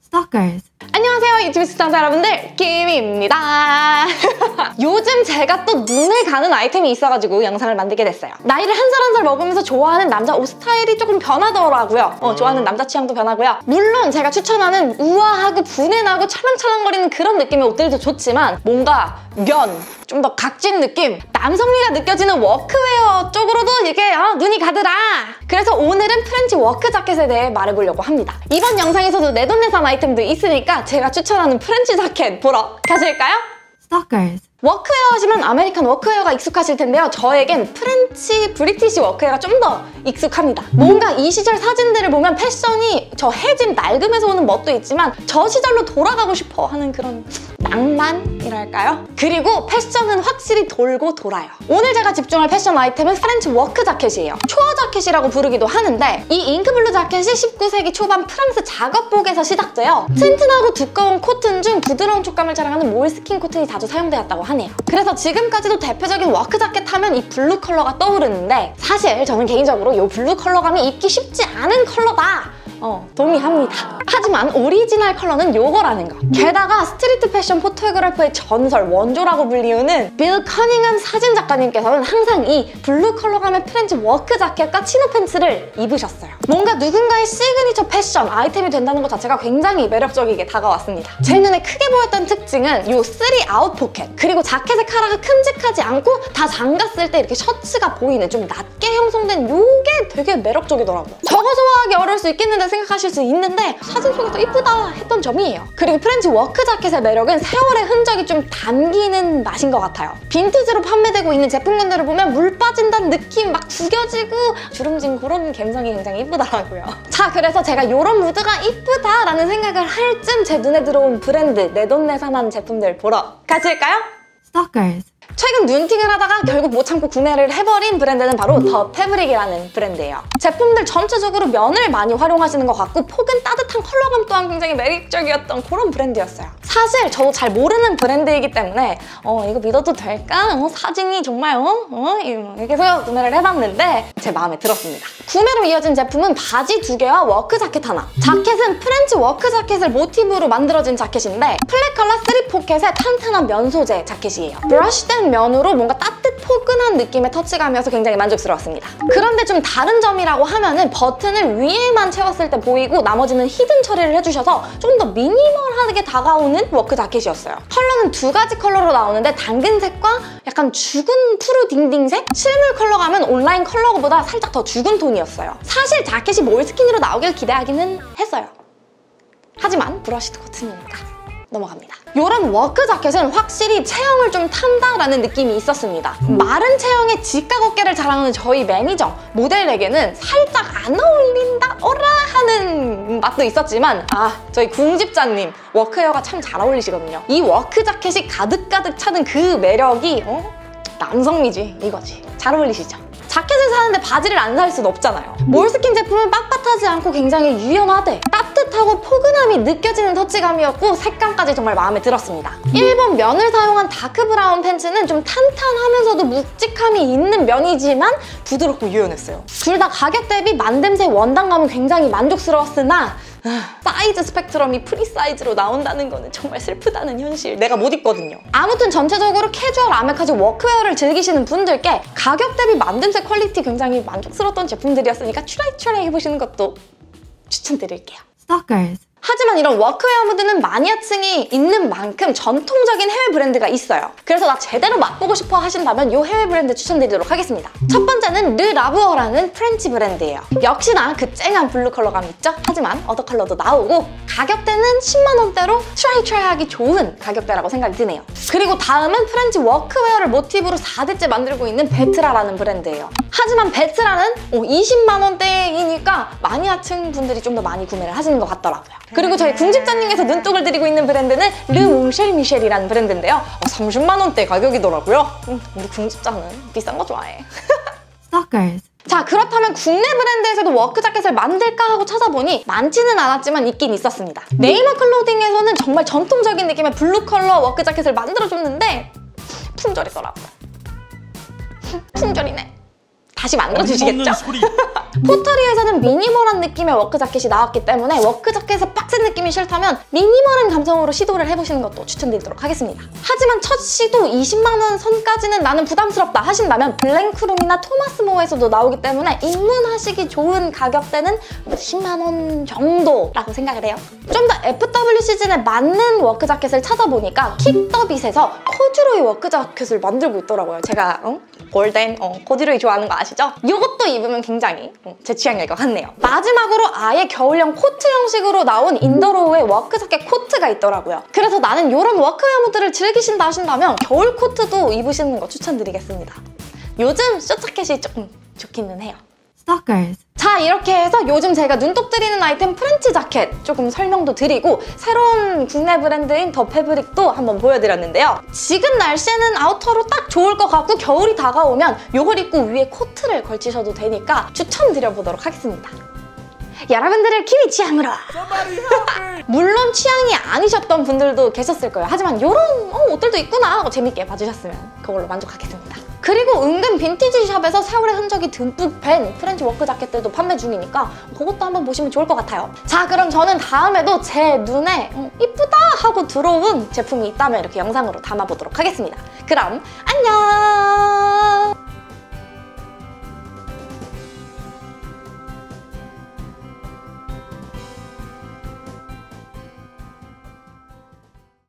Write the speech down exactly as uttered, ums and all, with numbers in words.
Stalkers. 안녕하세요 유튜브 시청자 여러분들, 김입니다. 요즘 제가 또 눈에 가는 아이템이 있어가지고 영상을 만들게 됐어요. 나이를 한 살 한 살 먹으면서 좋아하는 남자 옷 스타일이 조금 변하더라고요. 어, 좋아하는 남자 취향도 변하고요. 물론 제가 추천하는 우아하고 분해나고 찰랑찰랑거리는 그런 느낌의 옷들도 좋지만 뭔가 면, 좀 더 각진 느낌, 남성미가 느껴지는 워크웨어 쪽으로도 이게 어, 눈이 가더라. 그래서 오늘은 프렌치 워크 자켓에 대해 말해보려고 합니다. 이번 영상에서도 내돈내산 아이템도 있으니까 제가 추천하는 프렌치 자켓 보러 가실까요? Stalkers. 워크웨어 하시면 아메리칸 워크웨어가 익숙하실 텐데요. 저에겐 프렌치, 브리티시 워크웨어가 좀 더 익숙합니다. 뭔가 이 시절 사진들을 보면 패션이 저 해진 낡음에서 오는 멋도 있지만 저 시절로 돌아가고 싶어 하는 그런 낭만이랄까요? 그리고 패션은 확실히 돌고 돌아요. 오늘 제가 집중할 패션 아이템은 프렌치 워크 자켓이에요. 초어 자켓이라고 부르기도 하는데 이 잉크블루 자켓이 십구 세기 초반 프랑스 작업복에서 시작돼요. 튼튼하고 두꺼운 코튼 중 부드러운 촉감을 자랑하는 몰스킨 코튼이 자주 사용되었다고 하네요. 그래서 지금까지도 대표적인 워크 자켓 하면 이 블루 컬러가 떠오르는데 사실 저는 개인적으로 이 블루 컬러감이 입기 쉽지 않은 컬러다. 어, 동의합니다. 하지만 오리지널 컬러는 요거라는 거. 게다가 스트리트 패션 포토그래퍼의 전설, 원조라고 불리우는 빌 커닝엄 사진작가님께서는 항상 이 블루 컬러감의 프렌치 워크 자켓과 치노 팬츠를 입으셨어요. 뭔가 누군가의 시그니처 패션 아이템이 된다는 것 자체가 굉장히 매력적이게 다가왔습니다. 제 눈에 크게 보였던 특징은 요 쓰리 아웃 포켓, 그리고 자켓의 카라가 큼직하지 않고 다 잠갔을 때 이렇게 셔츠가 보이는 좀 낮게 형성된 요게 되게 매력적이더라고요. 저거 소화하기 어려울 수 있겠는데 생각하실 수 있는데 사진 속에서 이쁘다 했던 점이에요. 그리고 프렌치 워크 자켓의 매력은 세월의 흔적이 좀 담기는 맛인 것 같아요. 빈티지로 판매되고 있는 제품군들을 보면 물 빠진다는 느낌 막 구겨지고 주름진 그런 감성이 굉장히 이쁘더라고요. 자, 그래서 제가 이런 무드가 이쁘다라는 생각을 할 쯤 제 눈에 들어온 브랜드, 내돈내산한 제품들 보러 가실까요? Stalkers. 최근 눈팅을 하다가 결국 못 참고 구매를 해버린 브랜드는 바로 더 패브릭이라는 브랜드예요. 제품들 전체적으로 면을 많이 활용하시는 것 같고 폭은 따뜻한 컬러감 또한 굉장히 매력적이었던 그런 브랜드였어요. 사실 저도 잘 모르는 브랜드이기 때문에 어 이거 믿어도 될까? 어, 사진이 정말 어? 어? 이렇게 해서 구매를 해봤는데 제 마음에 들었습니다. 구매로 이어진 제품은 바지 두 개와 워크 자켓 하나. 자켓은 프렌치 워크 자켓을 모티브로 만들어진 자켓인데 플랫 컬러 쓰리 포켓의 탄탄한 면 소재 자켓이에요. 브러쉬된 면으로 뭔가 따뜻 포근한 느낌의 터치감이어서 굉장히 만족스러웠습니다. 그런데 좀 다른 점이라고 하면은 버튼을 위에만 채웠을 때 보이고 나머지는 히든 처리를 해주셔서 좀 더 미니멀하게 다가오는 워크 자켓이었어요. 컬러는 두 가지 컬러로 나오는데 당근색과 약간 죽은 푸르딩딩색? 실물 컬러감은 온라인 컬러보다 살짝 더 죽은 톤이었어요. 사실 자켓이 몰스킨으로 나오길 기대하기는 했어요. 하지만 브러쉬드 코튼이니까 넘어갑니다. 이런 워크 자켓은 확실히 체형을 좀 탄다라는 느낌이 있었습니다. 마른 체형의 직각 어깨를 자랑하는 저희 매니저, 모델에게는 살짝 안 어울린다 어라 하는 맛도 있었지만 아, 저희 궁집자님 워크웨어가 참 잘 어울리시거든요. 이 워크 자켓이 가득가득 차는 그 매력이 어? 남성미지 이거지. 잘 어울리시죠? 자켓을 사는데 바지를 안 살 수는 없잖아요. 몰스킨 제품은 빳빳하지 않고 굉장히 유연하되 따뜻하고 포근함이 느껴지는 터치감이었고 색감까지 정말 마음에 들었습니다. 일본 면을 사용한 다크 브라운 팬츠는 좀 탄탄하면서도 묵직함이 있는 면이지만 부드럽고 유연했어요. 둘 다 가격 대비 만듦새 원단감은 굉장히 만족스러웠으나 사이즈 스펙트럼이 프리 사이즈로 나온다는 거는 정말 슬프다는 현실. 내가 못 입거든요. 아무튼 전체적으로 캐주얼 아메카지 워크웨어를 즐기시는 분들께 가격 대비 만듦새 퀄리티 굉장히 만족스러웠던 제품들이었으니까 트라이 트라이 해보시는 것도 추천드릴게요. Stalkers. 하지만 이런 워크웨어 무드는 마니아층이 있는 만큼 전통적인 해외 브랜드가 있어요. 그래서 나 제대로 맛보고 싶어 하신다면 이 해외 브랜드 추천드리도록 하겠습니다. 첫 번째는 르 라부어라는 프렌치 브랜드예요. 역시나 그 쨍한 블루 컬러감 있죠? 하지만 어더 컬러도 나오고 가격대는 십만 원대로 트라이 트라이 하기 좋은 가격대라고 생각이 드네요. 그리고 다음은 프렌치 워크웨어를 모티브로 사 대째 만들고 있는 베트라라는 브랜드예요. 하지만 베트라는 이십만 원대이니까 마니아층 분들이 좀 더 많이 구매를 하시는 것 같더라고요. 그리고 저희 궁집자님께서 눈독을 들이고 있는 브랜드는 르 몽쉘 미셸이라는 브랜드인데요. 어, 삼십만 원대 가격이더라고요. 음, 우리 궁집자는 비싼 거 좋아해. Stalkers. 자, 그렇다면 국내 브랜드에서도 워크 자켓을 만들까 하고 찾아보니 많지는 않았지만 있긴 있었습니다. 네이머 클로딩에서는 정말 전통적인 느낌의 블루 컬러 워크 자켓을 만들어줬는데 품절이더라고요. 품절이네. 다시 만들어주시겠죠? 소리. 포터리에서는 미니멀한 느낌의 워크 자켓이 나왔기 때문에 워크 자켓의 빡센 느낌이 싫다면 미니멀한 감성으로 시도를 해보시는 것도 추천드리도록 하겠습니다. 하지만 첫 시도 이십만 원 선까지는 나는 부담스럽다 하신다면 블랭크룸이나 토마스모어에서도 나오기 때문에 입문하시기 좋은 가격대는 십만 원 정도라고 생각을 해요. 좀 더 에프더블유 시즌에 맞는 워크 자켓을 찾아보니까 킥더빗에서 코듀로이 워크 자켓을 만들고 있더라고요. 제가 어? 골덴 어, 코듀로이 좋아하는 거 아시죠? 이것도 입으면 굉장히 어, 제 취향일 것 같네요. 마지막으로 아예 겨울용 코트 형식으로 나온 인더로우의 워크 자켓 코트가 있더라고요. 그래서 나는 이런 워크웨어 무드를 즐기신다 하신다면 겨울 코트도 입으시는 거 추천드리겠습니다. 요즘 숏 자켓이 조금 좋기는 해요. Stalkers. 자, 이렇게 해서 요즘 제가 눈독 들이는 아이템 프렌치 자켓 조금 설명도 드리고 새로운 국내 브랜드인 더 패브릭도 한번 보여드렸는데요. 지금 날씨에는 아우터로 딱 좋을 것 같고 겨울이 다가오면 이걸 입고 위에 코트를 걸치셔도 되니까 추천드려보도록 하겠습니다. 여러분들의 키위 취향으로 물론 취향이 아니셨던 분들도 계셨을 거예요. 하지만 이런 어, 옷들도 있구나 하고 재밌게 봐주셨으면 그걸로 만족하겠습니다. 그리고 은근 빈티지 샵에서 세월의 흔적이 듬뿍 밴 프렌치 워크 자켓들도 판매 중이니까 그것도 한번 보시면 좋을 것 같아요. 자, 그럼 저는 다음에도 제 눈에 어, 이쁘다 하고 들어온 제품이 있다면 이렇게 영상으로 담아보도록 하겠습니다. 그럼 안녕!